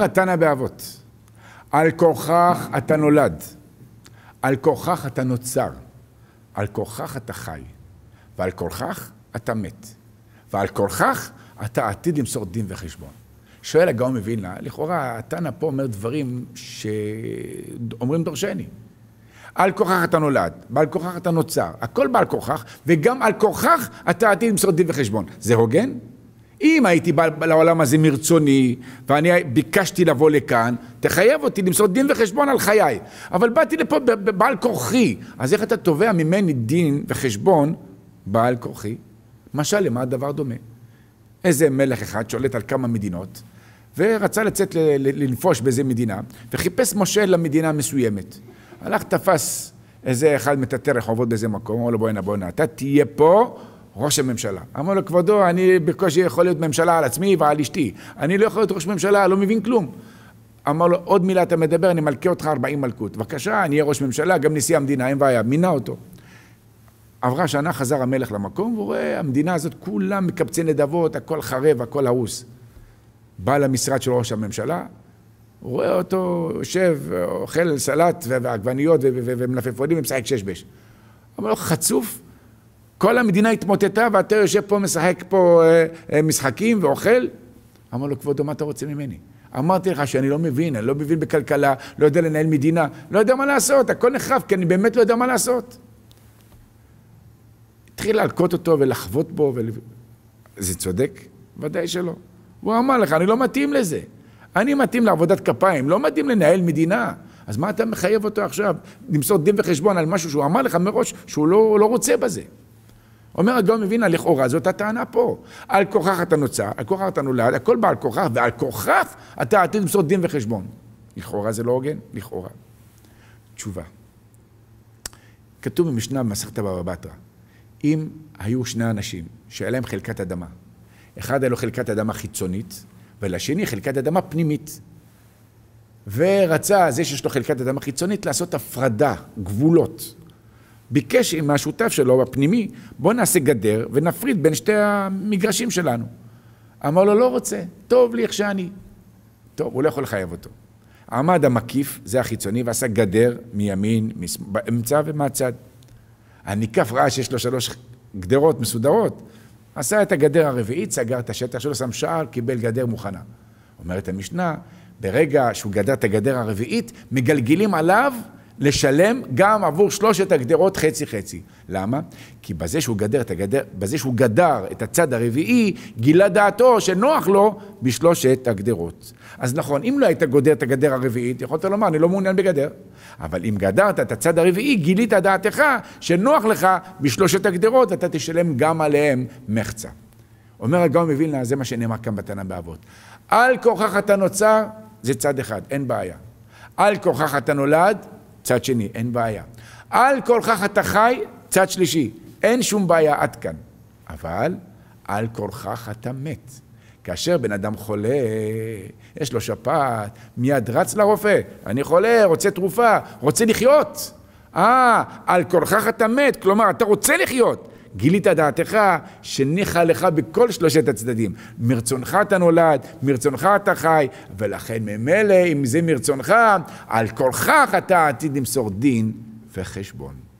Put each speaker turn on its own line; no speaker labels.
התנא באבות, על כורכך אתה נולד, על כורכך אתה נוצר, על כורכך אתה חי, ועל כורכך אתה מת, ועל כורכך אתה עתיד למסור דין וחשבון. שואל הגאון מווילנה, לכאורה התנא פה אומר דברים שאומרים דורשני. על כורכך אתה נולד, בעל כורכך אתה נוצר, הכל בעל כורכך, וגם על כורכך אתה עתיד למסור דין וחשבון. זה הוגן? אם הייתי בא לעולם הזה מרצוני, ואני ביקשתי לבוא לכאן, תחייב אותי למסור דין וחשבון על חיי. אבל באתי לפה בעל כורכי, אז איך אתה תובע ממני דין וחשבון בעל כורכי? משל למה הדבר דומה? איזה מלך אחד שולט על כמה מדינות, ורצה לצאת לנפוש באיזה מדינה, וחיפש מושל למדינה מסוימת. הלך תפס איזה אחד מטאטא רחובות באיזה מקום, אמר לו בוא'נה, אתה תהיה פה ראש הממשלה. אמר לו, כבודו, אני בקושי יכול להיות ממשלה על עצמי ועל אשתי. אני לא יכול להיות ראש ממשלה, לא מבין כלום. אמר לו, עוד מילה אתה מדבר, אני מלכה אותך 40 מלכות. בבקשה, אני אהיה ראש ממשלה, גם נשיא המדינה, אין בעיה, מינה אותו. עברה שנה, חזר המלך למקום, והוא רואה, המדינה הזאת כולם מקבצי נדבות, הכל חרב, הכל הרוס. בא למשרד של ראש הממשלה, הוא רואה אותו יושב, אוכל סלט ועגבניות ומלפפונים ומשחק ששבש. אמר לו, חצוף, כל המדינה התמוטטה ואתה יושב פה, משחק פה משחקים ואוכל. אמר לו, כבודו, מה אתה רוצה ממני? אמרתי לך שאני לא מבין, אני לא מבין בכלכלה, לא יודע לנהל מדינה, לא יודע מה לעשות, הכל נחרב, כי אני באמת לא יודע מה לעשות. התחיל להלקות אותו ולחוות בו, זה צודק? ודאי שלא. הוא אמר לך, אני לא מתאים לזה. אני מתאים לעבודת כפיים, לא מתאים לנהל מדינה. אז מה אתה מחייב אותו עכשיו? למסור דין וחשבון על משהו שהוא אמר לך מראש שהוא לא רוצה בזה. אומר הגאון מווילנה, לכאורה, זאת הטענה פה. על כורכך אתה נוצר, על כורכך אתה נולד, הכל בעל כורכך, ועל כורכך אתה עתיד למסור דין וחשבון. לכאורה זה לא הוגן? לכאורה. תשובה. כתוב במשנה במסכת בבא בתרא, אם היו שני אנשים שהיה להם חלקת אדמה, אחד היה לו חלקת אדמה חיצונית, ולשני חלקת אדמה פנימית. ורצה זה שיש לו חלקת אדמה חיצונית לעשות הפרדה, גבולות. ביקש עם השותף שלו הפנימי, בוא נעשה גדר ונפריד בין שתי המגרשים שלנו. אמר לו, לא רוצה, טוב לי איך שאני. טוב, הוא לא יכול לחייב אותו. עמד המקיף, זה החיצוני, ועשה גדר מימין, באמצע ומהצד. הניקף ראה שיש לו 3 גדרות מסודרות, עשה את הגדר הרביעית, סגר את השטח שלו, שם שער, קיבל גדר מוכנה. אומרת המשנה, ברגע שהוא גדר את הגדר הרביעית, מגלגלים עליו לשלם גם עבור 3 הגדרות חצי-חצי. למה? כי בזה שהוא גדר את הצד הרביעי, גילה דעתו שנוח לו ב3 הגדרות. אז נכון, אם לא היית גודר את הגדר הרביעית, יכולת לומר, אני לא מעוניין בגדר. אבל אם גדרת את הצד הרביעי, גילית דעתך שנוח לך ב3 הגדרות, אתה תשלם גם עליהם מחצה. אומר הגאון מווילנה, זה מה שנאמר כאן בתנא באבות. על כורכך אתה נוצר, זה צד אחד, אין בעיה. על כורכך אתה נולד, צד שני, אין בעיה. על כורכך אתה חי, צד שלישי, אין שום בעיה עד כאן. אבל על כורכך אתה מת. כאשר בן אדם חולה, יש לו שפעת, מיד רץ לרופא, אני חולה, רוצה תרופה, רוצה לחיות. על כורכך אתה מת, כלומר, אתה רוצה לחיות. גילית דעתך שניחה לך בכל 3 הצדדים. מרצונך אתה נולד, מרצונך אתה חי, ולכן ממילא, אם זה מרצונך, על כורכך אתה עתיד למסור דין וחשבון.